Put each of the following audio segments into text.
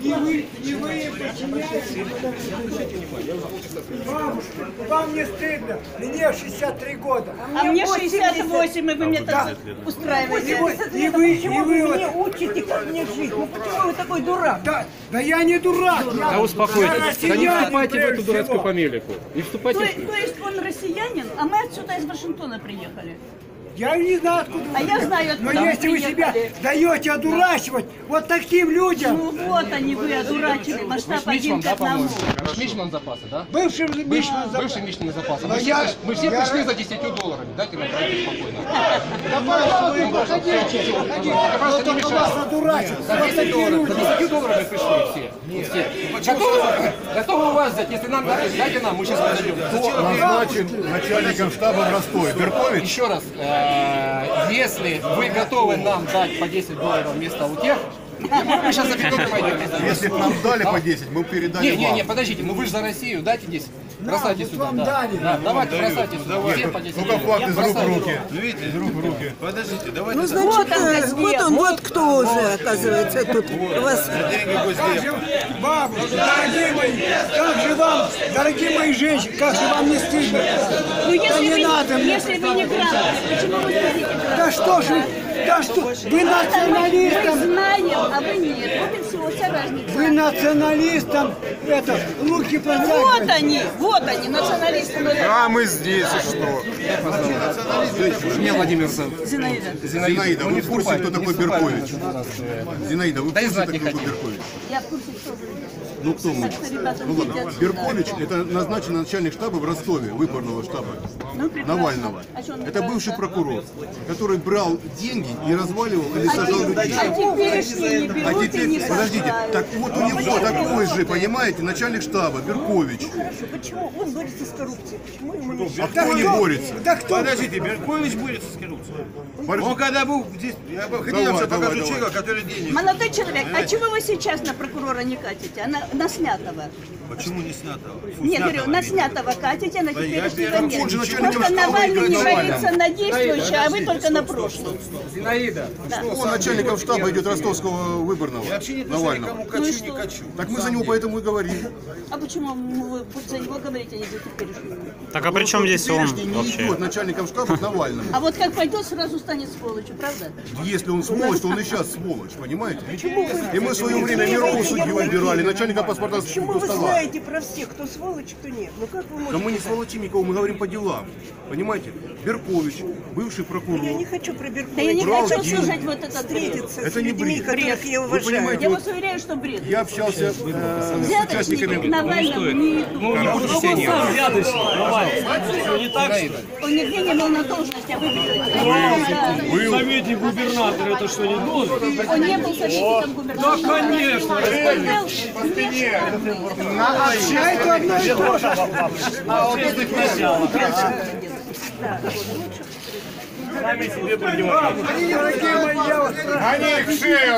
не вы подчиняетесь. Бабушка, вам не стыдно? Мне 63 года. А мне 68, и вы мне так устраиваете. И вы вот... Мне учите, как мне жить. Ну почему вы такой дурак? Да я не дурак. Да успокойтесь. Да не вступайте в эту дурацкую помелику. Не вступайте. То есть он россиянин, а мы отсюда из Вашингтона приехали. Я не знаю, откуда. А я знаю, откуда Но вы если вы себя приехали. даете одурачивать вот таким людям, Ну вот они, вы одурачили, масштаб один к одному. Мичман запасы, да? бывшим Мишиным Бывший Мичман запасы. Но Мы все пришли за 10 долларами. Дайте нам пройти спокойно. вот только вас одурачивать. Вот такие люди. За 10 долларами пришли все. Готовы у вас взять? Если нам дайте нам, мы сейчас подойдем. Назначен начальником штаба в Ростове. Беркович? Еще раз, если вы готовы нам дать по 10 долларов вместо у тех, мы сейчас заберем и пойдем. Если бы нам дали по 10, мы передали вам. Не, подождите, ну вы же за Россию, дайте 10. Бросайте вот сюда. вам Да. дали. Да, давайте, бросайте сюда. Все по 10 Ну-ка, факт из рук в Бросайте. руки. Видите, из рук в руки. Подождите, давайте. Ну, значит, вот он, вот кто уже, оказывается, тут у вас. Бабушка, дорогие мои, как же вам, дорогие мои женщины, как же вам не стыдно? Ну Да не надо мне. если вы не грамотны, почему вы говорите грамотно? Да что ж вы, да что, вы Мы националистам, знаем, а вы нет. Вот и все, вся разница. вы националистам, это, руки протягиваете. Вот они, националисты. А мы здесь, и что? Мне Владимир зовут. Зинаида. Зинаида, вы в курсе, кто такой Беркович? Зинаида, вы в Да и курсе, знать кто не такой хотите. Беркович? Я в курсе, что вы. Ну кто мы? Так что, ребята, Ну ладно, выйдите отсюда. Беркович – это назначенный начальник штаба в Ростове, выборного штаба Ну, прекрасно. Навального. А что он Это не бывший правда? прокурор, который брал деньги и разваливал или А сажал людей. теперешние не А берут и теперь, не подождите, сажают. так вот у него такой же, понимаете, начальник штаба, Беркович. Хорошо, почему он борется с коррупцией? Почему ему не А кто не борется? Да кто? Подождите, Беркович борется с коррупцией. Борис- Он когда был здесь, я ходил, Давай, все покажу давай. человека, который денег. Молодой человек, а чего вы сейчас на прокурора не катите, а на снятого? Почему не снятого? Фу, Нет, снятого говорю, на имею. снятого катите, а на теперешнего он нет. же начальник Просто штаба Навальный не играет борется на действующее, а вы только на прошлое. Зинаида. Он начальником штаба идет ростовского выборного, Я вообще не отношусь Навального. никому, Ну качу, и не что? качу. Так мы за него поэтому и говорим. А почему вы за него говорите, а не за теперешнего? Так а при чем здесь он Теперешний не вообще? идет начальником штаба к Навальному. А вот как пойдет, сразу станет сволочью, правда? Если он сволочь, то он и сейчас сволочь, понимаете? И мы в свое время Мирову судью выбирали, начальника паспорта Почему вы стола. знаете про всех, кто сволочь, кто нет? Ну как вы Да можете? мы не сволочим никого, мы говорим по делам. Понимаете? Беркович, бывший прокурор. Я не хочу про Да я Берковича не Брал хочу деньги. слушать вот этот бред. встретиться Это с не людьми, бред. которых я Вы уважаю. понимаете, Я вот вас уверяю, что бред. я общался с Взяточники участниками... к Навальному не идут. Он нигде не был на должности, а вы берете. Был. Советник губернатора, это что, не должен? Он не был советником губернатора. Да, конечно. А это одно и то же. Сами себе противоположны. Дорогие мои, я вас прошу. Они их шею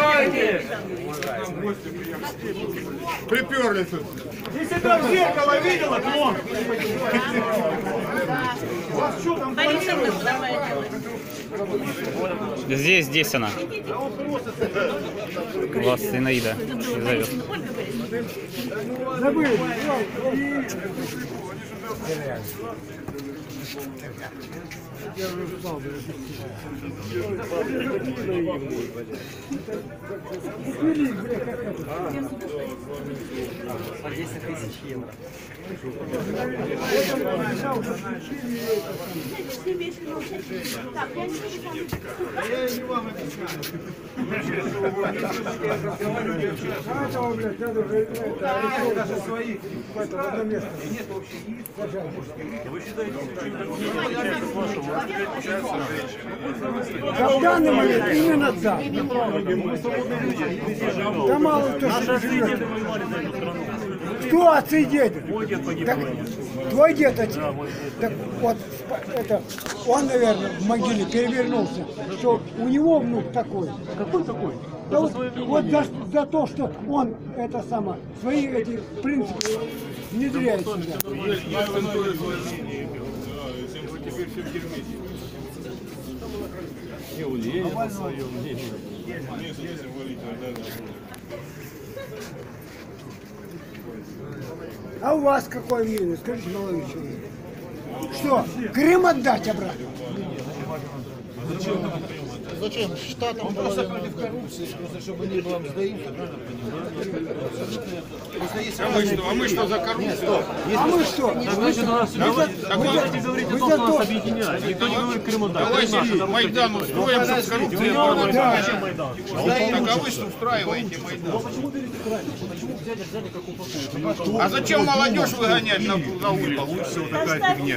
приперли тут. Если там зеркало видела, клон. Борисовна, давай делай. Здесь она. Вас Зинаида зовет. Забыли. Этого, блядь, надо уже даже своих в одно место. Да, в данный момент именно так. Да мало кто что живет. Кто отцы и деды? Так, твой дед отец. Так вот, это, он, наверное, в могиле перевернулся, что у него внук такой. Какой такой? Да вот за то, что он это самое, свои эти принципы внедряет сюда. А у вас какое мнение? Скажите, молодой человек. Что, Крым отдать обратно? Зачем? Штатам просто против коррупции, просто чтобы не было мздоимства, правильно понимаете? А мы что за коррупцию? А мы что? Давайте говорить о том, что нас объединяет. Никто не говорит Крым отдать. Давайте Майдан устроим, чтобы с коррупцией бороться. Так а вы что устраиваете Майдан? А зачем молодежь выгонять на улицу? Получится вот такая фигня.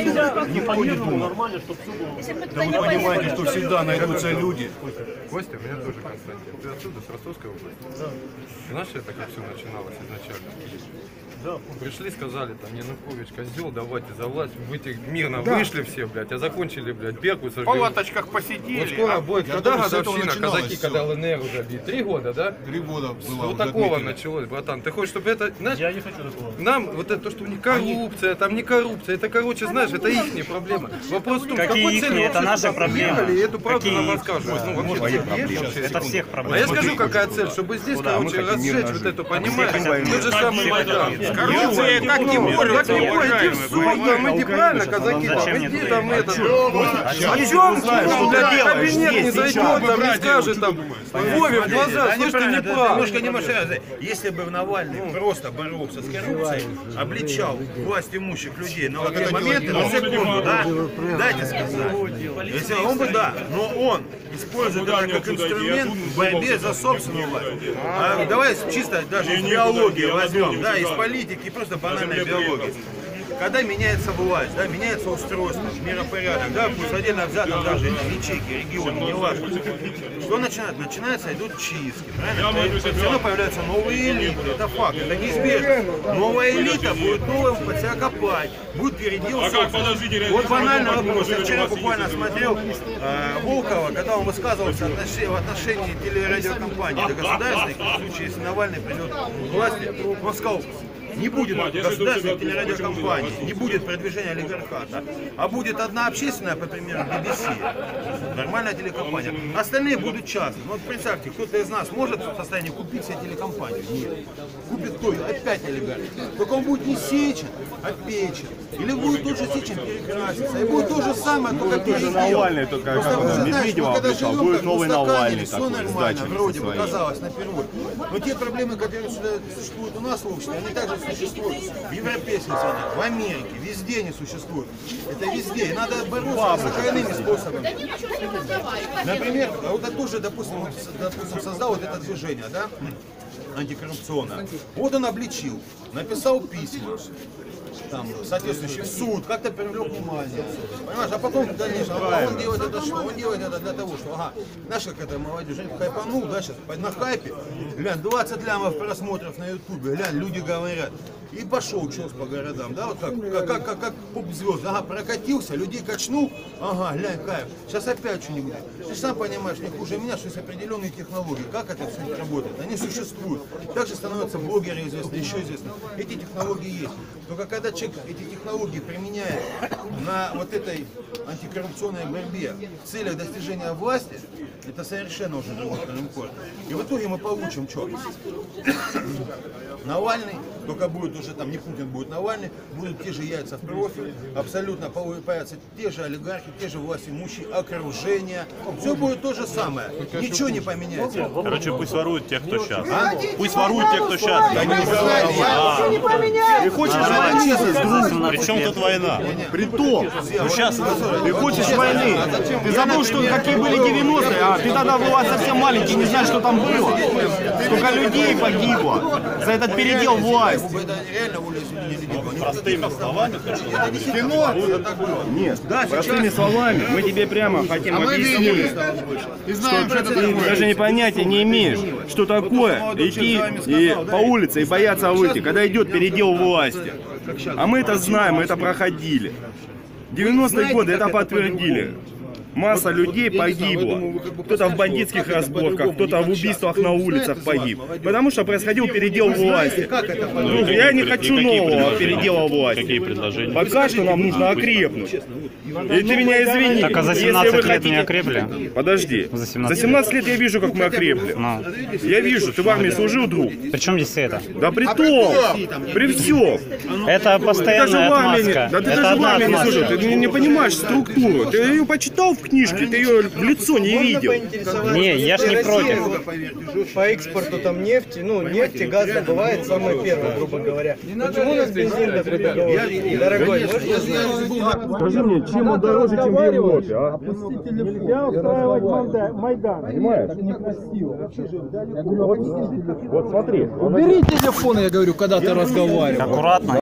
Нормально, чтобы все было. Да вы понимаете, Что всегда найдутся люди. Костя, меня тоже Константин. Ты отсюда, с Ростовской области? Да. Знаешь, это как все начиналось изначально? Да. Пришли, сказали, там, Янукович, козел, давайте за власть. Вы мирно вышли все, блядь, а закончили, блядь, Беркут сожгли. В палаточках посидели. Вот скоро будет, когда думаю, с этого годовщина, начиналось казаки, всё. когда ЛНР уже бьют? 3 года, да? 3 года было. Вот такого началось, братан. Ты хочешь, чтобы это, знаешь, Я не хочу такого. нам вот это то, что у них коррупция, там не коррупция, это, короче, знаешь, это их проблема. Вопрос в том, Какие какой ихние? целью Это вообще наша сюда проблема. приехали и эту правду Какие нам ихние? рассказывают. Ну, вообще, Твои есть проблемы. вообще? Это всех А проблема. я скажу, какая цель, чтобы здесь, короче, разжечь вот эту, понимаешь, тот же самый Майдан. Коррупция как не борются, Как не уважаемые. иди в суд, там, иди правильно, казаки, там, Зачем мне иди туда там, ехать? это, о чем знаешь, что ты делаешь кабинет не здесь, зайдет, сейчас. там, не скажет, там, Вове в глаза, слышь, ты не прав. Немножко. Если бы Навальный просто боролся с коррупцией, обличал власть имущих людей на вот эти моменты, на секунду, да, дайте сказать. Если он бы, да, но он использует это как инструмент в борьбе за собственную власть. А давай чисто даже из биологии возьмем, да, из политики, просто банальной биологии. Когда меняется власть, да, меняется устройство, миропорядок, да, пусть отдельно взятым даже ячейки, регионы, не важно. Что начинается? Начинается, идут чистки, правильно? Все равно появляются новые элиты, это факт, это неизбежно. Новая элита будет новым под себя копать, будет передел собственности. Вот банальный вопрос. Я вчера буквально смотрел Волкова, когда он высказывался в отношении телерадиокомпании, до государственной, в случае, если Навальный придет к власти, он сказал, не будет государственной телерадиокомпании, не будет продвижения олигархата, а будет одна общественная, по примеру, BBC, нормальная телекомпания. Остальные будут частные. Ну, вот представьте, кто-то из нас может в состоянии купить себе телекомпанию? Нет. Купит кто? Опять олигарх. Только он будет не Сечин, а Печин. Или будет тот же Сечин перекраситься. И будет то же самое, только передел. Навальный, только как Медведева обещал, будет новый Навальный все такой, нормально, вроде бы, казалось, на первой. Но те проблемы, которые существуют у нас в обществе, они также существуют в европейских странах, в Америке, везде не существуют. Это везде. И надо бороться с двойными способами. Например, вот это тоже, допустим, создал вот это движение, да, антикоррупционное. Вот он обличил, написал письма, там, соответствующий в суд, как-то привлек внимание. Понимаешь, а потом, конечно, он делает это что? Он делает это для того, что, ага, знаешь, как это молодежь, хайпанул, да, сейчас на хайпе, глянь, 20 лямов просмотров на ютубе, глянь, люди говорят. И пошел чёс по городам, да, вот как поп-звезды, ага, прокатился, людей качнул, ага, глянь, кайф, сейчас опять что-нибудь. Ты же сам понимаешь, не хуже меня, что есть определенные технологии, как это все работает, они существуют. Также становятся блогеры известны, еще известны. Эти технологии есть. Только когда человек эти технологии применяет на вот этой антикоррупционной борьбе в целях достижения власти, это совершенно уже другой коленкор. И в итоге мы получим что? Навальный, только будет уже там не Путин, будет Навальный, будут те же яйца в профиль, абсолютно появятся те же олигархи, те же властимущие, окружение. Все будет то же самое. Ничего не поменяется. Короче, пусть воруют тех, кто сейчас. Пусть воруют тех, кто сейчас. Ты хочешь войны? Причем тут война? Притом, ну сейчас ты хочешь войны. Ты забыл, что какие были 90-е, а ты тогда была совсем маленький, не знаешь, что там было. Сколько людей погибло за этот передел власти. Простыми словами? Нет, простыми словами мы тебе прямо хотим объяснить, что ты даже понятия не имеешь, что такое идти и по улице и бояться выйти, когда идет передел власти. А мы это знаем, мы это проходили. 90-е годы это подтвердили. Масса людей погибла. Кто-то в бандитских разборках, кто-то в убийствах на улицах погиб. Потому что происходил передел власти. Я не хочу нового передела власти. Какие предложения? Пока что нам нужно окрепнуть. И ты меня извини. Так а за 17 лет не окрепли? Подожди. За За 17 лет я вижу, как мы окрепли. Ну. Я вижу, ты в армии служил, друг. При чем здесь это? Да при том, при всем. Это постоянная отмазка. Да ты Это даже в одна армии не отмазка. служил, ты не понимаешь структуру. Ты ее почитал в книжке, ты ее в лицо не видел. Не, я ж не против. По экспорту там нефти, ну нефть и газ добывает самое первое, грубо говоря. Почему у нас бензин такой дорогой? Можете знать? Скажи мне, чем он дороже, чем в Европе, а? Нельзя устраивать Майдан. Понимаешь? Вот смотри. Убери телефон, я говорю, когда ты разговариваешь. Аккуратно.